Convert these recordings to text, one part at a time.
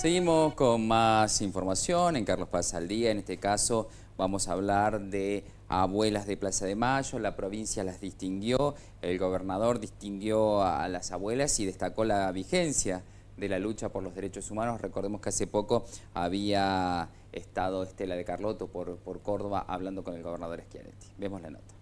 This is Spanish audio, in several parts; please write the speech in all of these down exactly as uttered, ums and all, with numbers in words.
Seguimos con más información en Carlos Paz al Día. En este caso vamos a hablar de abuelas de Plaza de Mayo. La provincia las distinguió, el gobernador distinguió a las abuelas y destacó la vigencia de la lucha por los derechos humanos. Recordemos que hace poco había estado Estela de Carlotto por, por Córdoba hablando con el gobernador Schiaretti. Vemos la nota.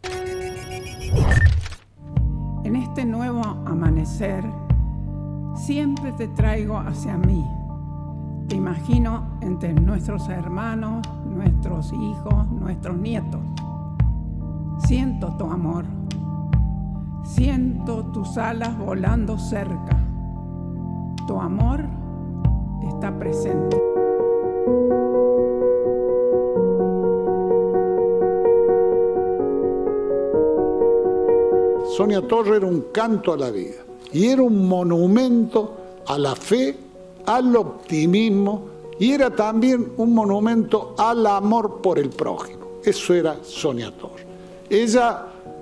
En este nuevo amanecer, siempre te traigo hacia mí. Te imagino entre nuestros hermanos, nuestros hijos, nuestros nietos. Siento tu amor. Siento tus alas volando cerca. Tu amor está presente. Sonia Torre era un canto a la vida y era un monumento a la fe, al optimismo, y era también un monumento al amor por el prójimo. Eso era Sonia Torre. Ella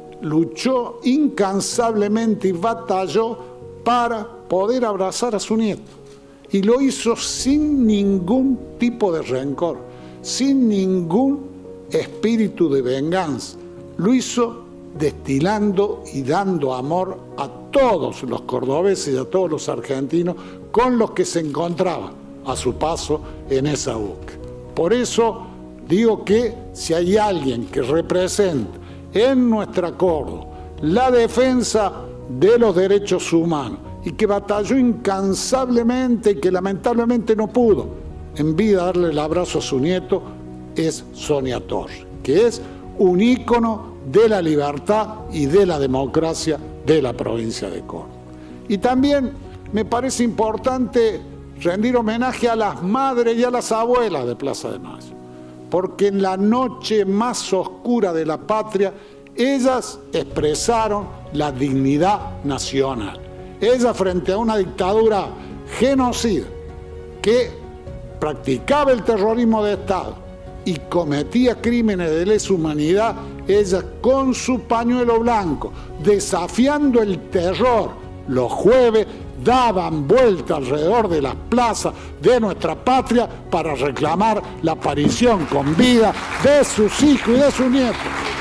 luchó incansablemente y batalló para poder abrazar a su nieto. Y lo hizo sin ningún tipo de rencor, sin ningún espíritu de venganza. Lo hizo destilando y dando amor a todos los cordobeses y a todos los argentinos con los que se encontraban a su paso en esa búsqueda. Por eso digo que si hay alguien que representa en nuestra Córdoba la defensa de los derechos humanos y que batalló incansablemente y que lamentablemente no pudo en vida darle el abrazo a su nieto, es Sonia Torre, que es un ícono de la libertad y de la democracia de la provincia de Córdoba. Y también me parece importante rendir homenaje a las madres y a las abuelas de Plaza de Mayo, porque en la noche más oscura de la patria, ellas expresaron la dignidad nacional. Ellas, frente a una dictadura genocida que practicaba el terrorismo de Estado y cometía crímenes de lesa humanidad, ellas con su pañuelo blanco, desafiando el terror, los jueves daban vuelta alrededor de las plazas de nuestra patria para reclamar la aparición con vida de sus hijos y de sus nietos.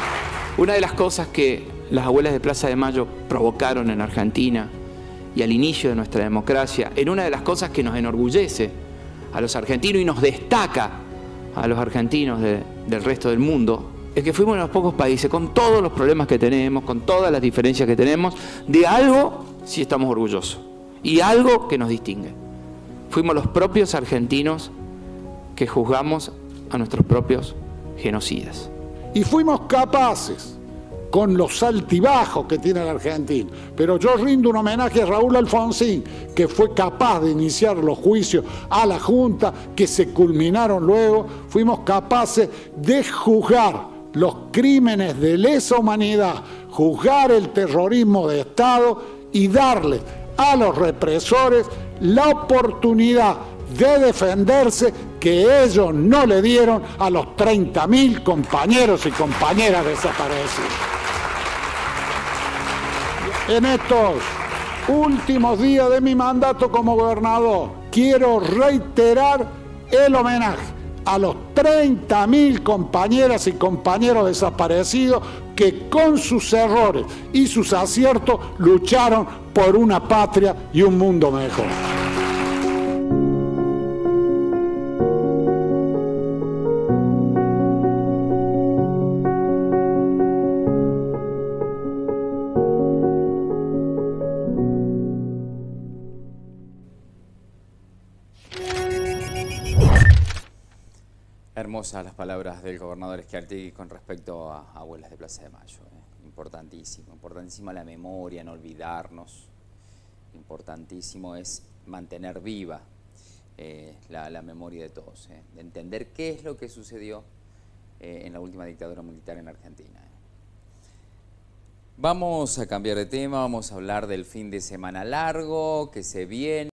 Una de las cosas que las abuelas de Plaza de Mayo provocaron en Argentina y al inicio de nuestra democracia, en una de las cosas que nos enorgullece a los argentinos y nos destaca a los argentinos de, del resto del mundo, es que fuimos uno de los pocos países, con todos los problemas que tenemos, con todas las diferencias que tenemos, de algo sí estamos orgullosos y algo que nos distingue. Fuimos los propios argentinos que juzgamos a nuestros propios genocidas. Y fuimos capaces, con los altibajos que tiene la Argentina, pero yo rindo un homenaje a Raúl Alfonsín, que fue capaz de iniciar los juicios a la Junta, que se culminaron luego. Fuimos capaces de juzgar los crímenes de lesa humanidad, juzgar el terrorismo de Estado y darle a los represores la oportunidad de defenderse que ellos no le dieron a los treinta mil compañeros y compañeras desaparecidos. En estos últimos días de mi mandato como gobernador, quiero reiterar el homenaje a los treinta mil compañeras y compañeros desaparecidos que con sus errores y sus aciertos lucharon por una patria y un mundo mejor. Hermosas las palabras del gobernador Schiaretti con respecto a abuelas de Plaza de Mayo. Eh. Importantísimo, importantísimo la memoria, no olvidarnos. Importantísimo es mantener viva eh, la, la memoria de todos, eh, de entender qué es lo que sucedió eh, en la última dictadura militar en Argentina. Eh. Vamos a cambiar de tema, vamos a hablar del fin de semana largo que se viene.